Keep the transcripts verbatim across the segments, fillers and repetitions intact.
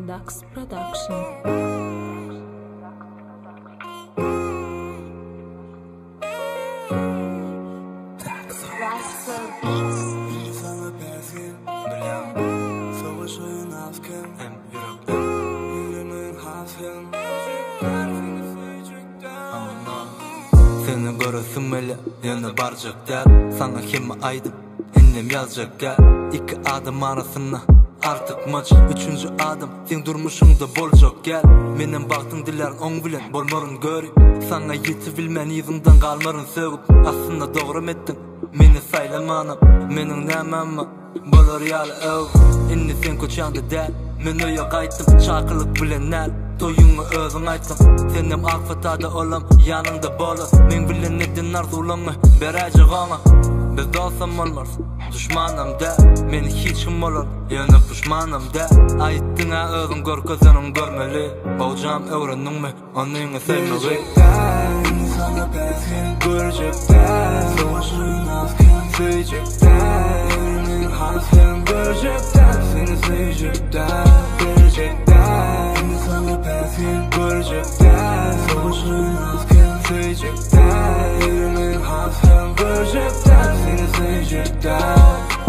Dax Production. Seni görürsün öyle yana barcak der. Sana kim aydım ennem yazacak gel. İki adım arasında artık maç. Üçüncü adım sen durmuşunda bolacak gel. Menin baktın dilerin on bilen bolmarın görüp. Sana yeti bilmen yüzümden kalmarın sögüp. Aslında doğru ettin meni saylamanım. Menin nemem mi bolur yalı öv. Inni sen koçanda der. Men öye kayttım çakılık bilenler. Toyunu özün aytım. Senem akfatada olam yanında bolu. Men bilen edin arzulamı berece gana. Biz dostum olmaz düşmanım de. Meni hiçim olur yana pişmanım de. Ayttin ha özün gör gözünün görmeli. Baucam öğrendin mi onunla sevmeli. Görecekten sana bezgin. Görecekten savaşın azken. Söyleyecekten ürünün hasken. Görecekten seni sevecekten. Görecekten sana bezgin. Görecekten savaşın azken. Söyleyecekten ürünün hasken. Görecekten seni sevecekten.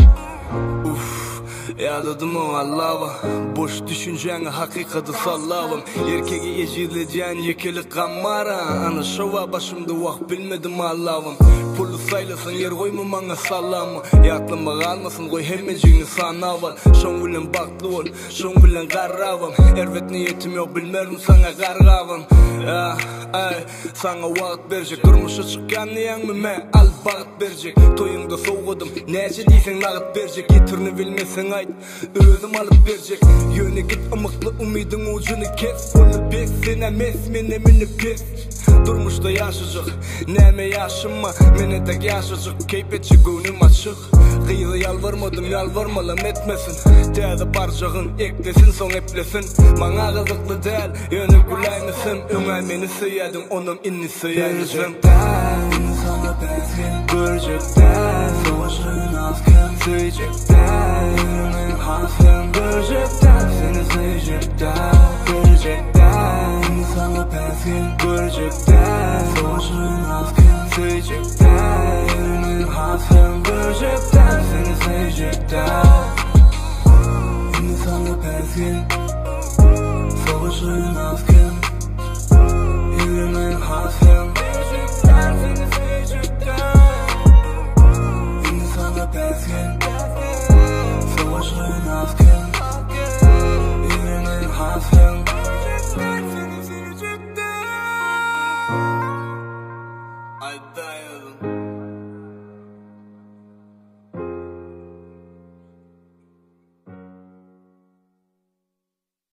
Yaladım o Allah'ım. Boş düşünceni hakikati sallavım. Erkeği ecileceğin yekeli kamara. Ana şova başımda vak bilmedim Allah'ım. Pulu saylasın yer koyma bana sallamı. Yaklanma kalmasın koy hemmeciğini sanaval. Şon bilen baklı ol, şon bilen karravam. Ervet niyetim yok bilmerim sana kargavam. Ah, ay, sana vakit verecek. Durmuşa çıkan niyen mi me al bağıt verecek. Toyunda soğudum nece deysen lağıt verecek. Yetirini bilmesen ait özüm alıp verecek. Yöne git ımıklı umidin ucunu kes. Onu bek sen emes men emini pes. Durmuşta yaşayacak neme yaşıma. Mene de yaşayacak keypetçi gönlüm açık. Kıyıda yalvarmadım yalvarmalım etmesin. Değerli barcağın eklesin son eplesin. Bana kızıklı değil yönü gülay mısın? Ömer beni sıyadın onun inni sıyayacağım. Görecekten sana bezgin. Görecekten savaşın azken. Söyleyecekten ürünün hasken. Görecekten seni sevecekten. Görecekten sana bezgin. Görecekten savaşın azken. Söyleyecekten ürünün hasken. Görecekten seni sevecekten. İnsana bezgin. Savaşın azken. Ürünün hasken. Görecekten seni sevecekten. İnsana bezgin. Savaşın azken. Ürünün hasken. Görecekten seni sevecekten. Ay dayadım.